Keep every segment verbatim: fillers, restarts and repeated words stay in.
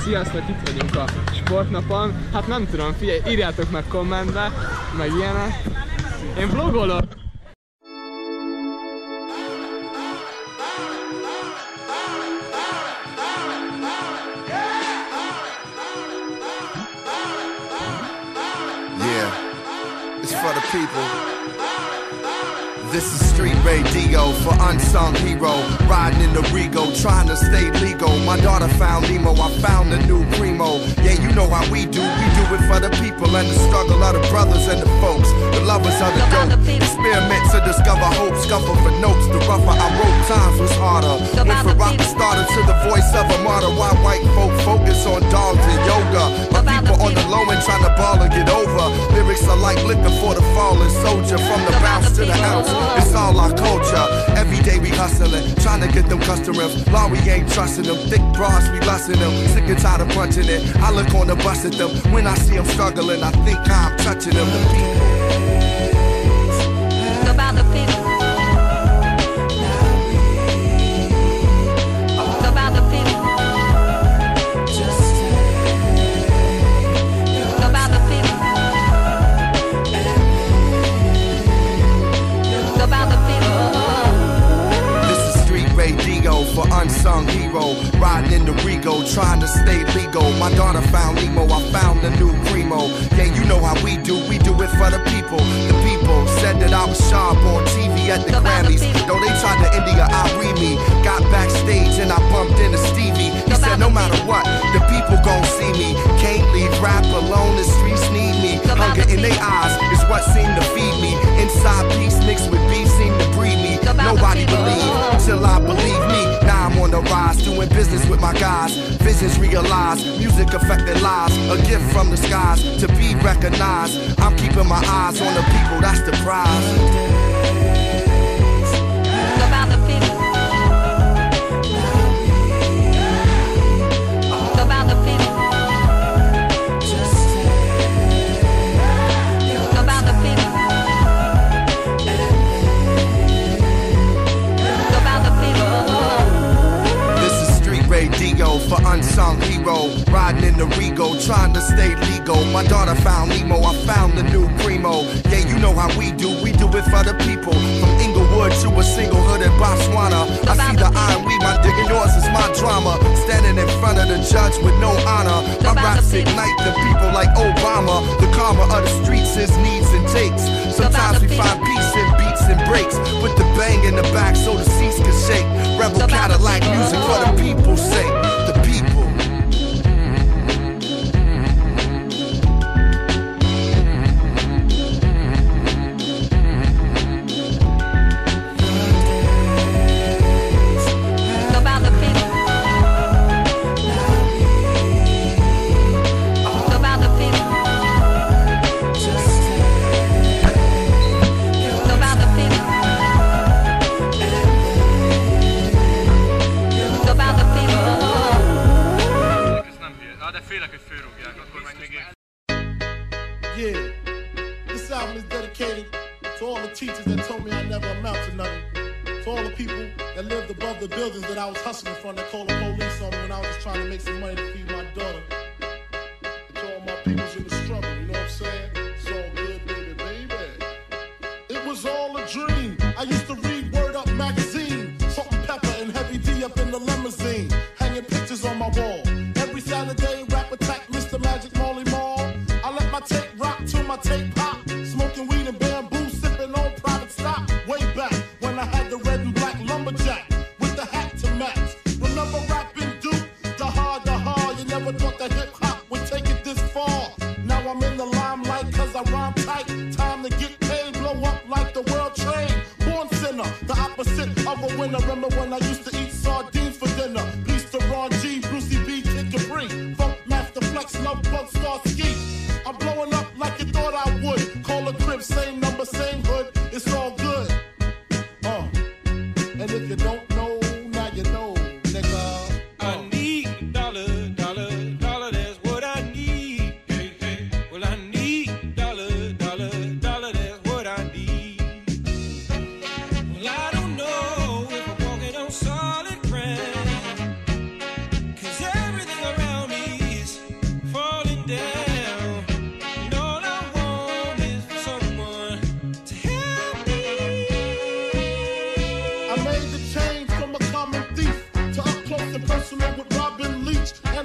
Sziasztok, itt vagyunk a sportnapon. Hát nem tudom, figyelj, írjátok meg kommentbe, meg ilyenek. Én vlogolok. Yeah, it's for the people. This is street radio for unsung hero. Riding in the Rego, trying to stay legal. My daughter found Nemo, I found a new primo. Yeah, you know how we do. We do it for the people and the struggle of the brothers and the folks, the lovers of the dope. Experiment to discover hope, scuffle for notes. The rougher I wrote, times was harder. Went from rock starter to the voice of a martyr. Why white folk focus on dogs and yoga? My people on the low end trying to ball and get over. Lyrics are like liquor for the fallen soldier. From the bounce to the ounce, it's all our culture. Every day we hustling, trying to get them customers. Law, we ain't trusting them. Thick bras, we lusting them. Sick and tired of punching it. I look on the bus at them. When I see them struggling, I think I'm touching them. The people. About the people. About the people. Just about the people. About the people. This is street radio for unsung hero. Riding in the Rego, trying to stay legal. My daughter found Nemo, I found a new primo. Yeah, you know how we do, we do it for the people. The people said that I was sharp on T V at the Grammys. Though they tried to India, I read me. Got backstage and I bumped into Stevie. He said no matter what, the people gon' see me. Can't leave rap alone, the streets need me. Hunger in their eyes is what seemed to feed me. Inside peace mixed with beef seemed to breed me. Nobody believed till I believe me. Now I'm on the rise, doing business with my guys. Visions realized, music affected lives. A gift from the skies to be recognized. I'm keeping my eyes on the people, that's the prize. About the people. About the people. About the people. About the people. This is street radio for unsung hero. Riding in the Rego, trying to stay legal. My daughter found Nemo, I found the new primo. Yeah, you know how we do, we do it for the people. From Inglewood to a single hood in Botswana. I see the iron weed, my digging yours is my drama. Standing in front of the judge with no honor. My raps ignite the people like Obama. The karma of the streets is needs and takes. Sometimes we find peace in beats and breaks. Put the bang in the back so the seats can shake. Rebel Cadillac music for the people's sake. The people. About the people. About the people. About the people. About the people. Ez nem hülye. Ah, de félek, hogy fölrúgják, akkor meg még én. Yeah, this album is dedicated to all the teachers that told me I never amount to nothing. To all the people that lived above the buildings that I was hustling from, that called the police on me when I was just trying to make some money to feed my daughter. And to all my peoples in the struggle, you know what I'm saying? It's all good, baby, baby. It was all a dream. I used to read Word Up magazine, Salt and Pepper and Heavy D up in the limousine, hanging pictures on my wall. Every Saturday, rap attack, Mister Magic Molly Mall. I let my tape rock till my tape pop, smoking weed and bamboo, sipping on private stock. Way back when I had the red and black lumberjack with the hat to match. Remember rapping Duke, the hard, the hard. You never thought that hip hop would take it this far. Now I'm in the limelight cause I rhyme tight. Time to get paid, blow up like the world trade. Born sinner, the opposite of a winner. Remember when I used to eat sardines for dinner? Peace to Ron G, Brucey B, Kid Capri, Funk Master Flex, Love Bug, Star Ski. I'm blowing up like you thought I would. Call a crib, same number, same hood. It's all good. Uh, and if you don't know, now you know, nigga. Uh. I need a dollar, dollar, dollar. That's what I need. Hey, hey. Well, I need a dollar, dollar, dollar. That's what I need. Well, I don't know if I'm walking on solid ground, 'cause everything around me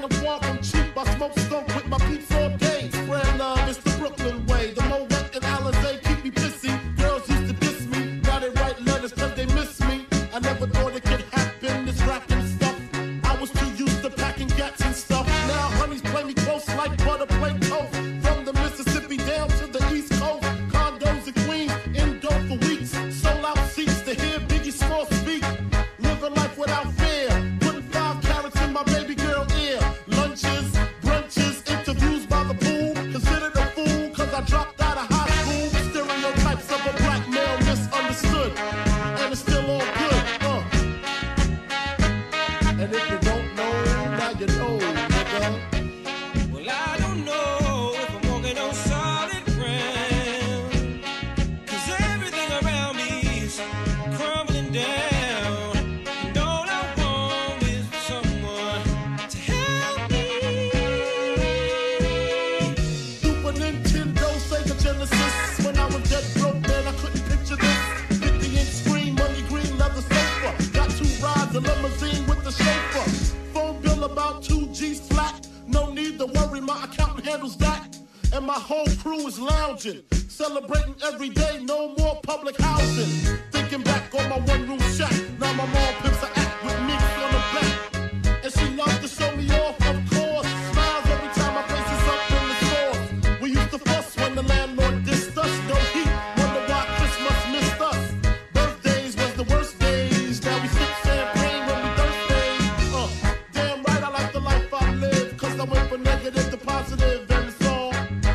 I'm far from cheap. I smoke skunk with my peeps all day. Spread love, it's the Brooklyn way. The Moet and Alizé keep me pissy. Girls used to diss me, now they write letters cause they miss me. I never thought it could happen, this rapping stuff. I was too used to packing gats and stuff. Now honeys play me close like butter play toast. From the Mississippi down to the East Coast. Condos in Queens, indoor for weeks. Sold out seats to hear Biggie Small speak. Living life without fear. Putting five carats in my baby girl ear. Lunches, brunches, interviews by the pool. Considered a fool cause I dropped out of high school. Stereotypes of a black male misunderstood. And it's still all good, uh. And if you don't know, now you know, nigga. Well, I don't know if I'm walking on solid ground, 'cause everything around me is crumbling down. And all I want is for someone to help me. Super Nintendo, Sega Genesis. When I was dead broke, man, I couldn't picture this. fifty inch screen, money green, leather sofa. Got two rides, a limousine with the chauffeur. Phone bill about two G's flat. No need to worry, my accountant handles that. And my whole crew is lounging, celebrating every day, no more public housing. Thinking back on my one room shack. Now my mom pimps a act with me on the back. And she loves to show me off, of course. Smiles every time my face is up in the store. We used to fuss when the landlord dissed us. No heat, wonder why Christmas missed us. Birthdays was the worst days. Now we sip champagne when we thirsty. Uh, damn right I like the life I live. 'Cause I went from negative to positive and it's all.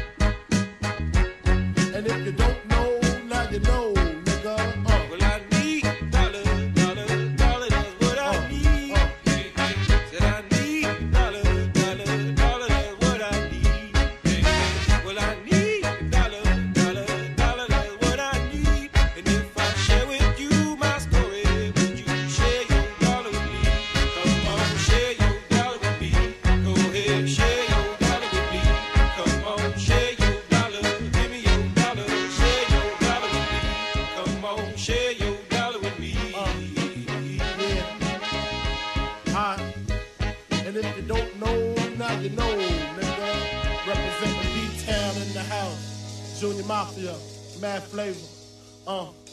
And if you don't know, now you know, nigga. Uh. Well, I need dollar, dollar, dollar, that's what I need. Said I need dollar, dollar, dollar, that's what I need. Well, I need dollar, dollar, dollar, that's what I need. And if I share with you my story, would you share your dollar with me? Come on, share your dollar with me. Go ahead, share your dollar with me. Come on, share your dollar. Give me your dollar. Share your dollar with me. Come on, share your dollar with me. Yeah. Hi. And if you don't know, now you know, nigga. Representing B-Town in the house. Junior Mafia, Mad Flavor. Uh.